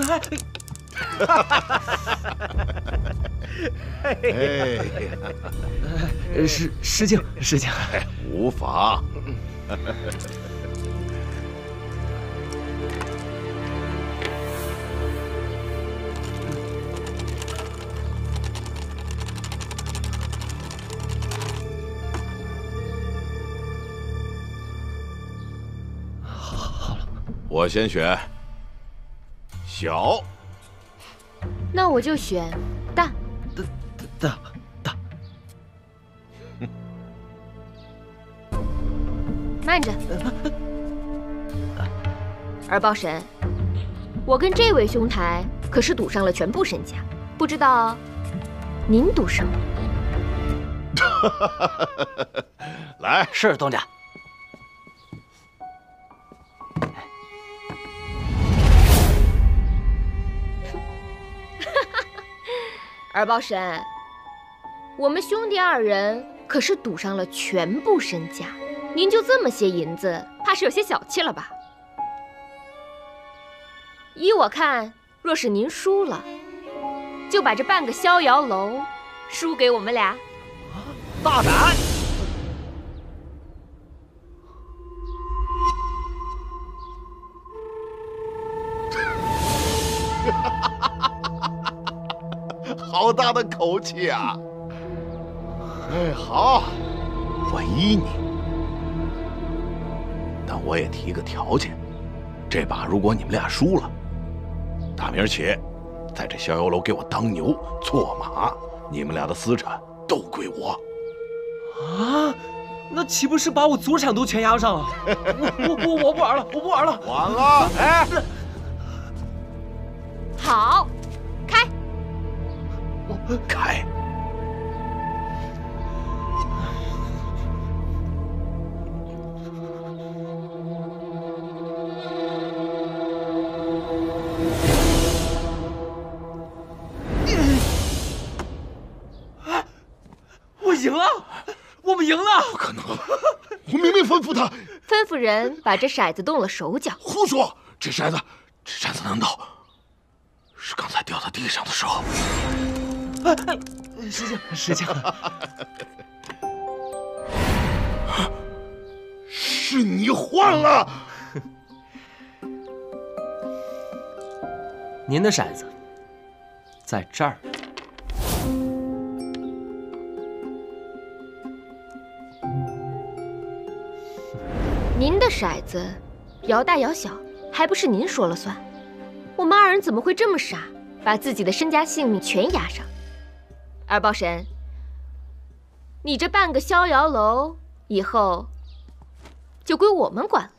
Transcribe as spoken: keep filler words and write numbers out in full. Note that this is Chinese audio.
哎呀， 失失敬失敬， 无妨。 好了， 我先选小。 那我就选大。 大大。 慢着，儿报神，我跟这位兄台可是赌上了全部身家，不知道您赌什么？ 来， 是东家。 儿报神，我们兄弟二人可是赌上了全部身家，您就这么些银子，怕是有些小气了吧？依我看，若是您输了，就把这半个逍遥楼输给我们俩。 大胆！ 好大的口气啊！哎，好，我依你，但我也提个条件：这把如果你们俩输了，打明儿起，在这逍遥楼给我当牛做马，你们俩的私产都归我。 啊，那岂不是把我祖产都全押上了？我我我我不玩了，我不玩了！ 完了，哎， 好，开！ 开！ 我赢了，我们赢了！ 不可能！我明明吩咐他， 吩咐人把这骰子动了手脚。 胡说！这骰子，这骰子难道是刚才掉在地上的时候？ 哎哎，失敬失敬。 是你换了。 您的骰子在这儿。 您的骰子摇大摇小，还不是您说了算？我们二人怎么会这么傻，把自己的身家性命全押上？二报神，你这半个逍遥楼以后就归我们管了。